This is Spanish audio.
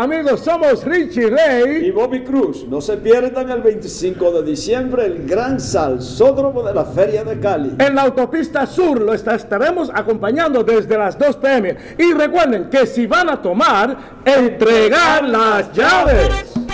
amigos, somos Richie Rey y Bobby Cruz. No se pierdan el 25 de diciembre el gran salsódromo de la Feria de Cali. en la autopista sur. Lo estaremos acompañando desde las 2 p.m. Y recuerden que si van a tomar, entregar las llaves.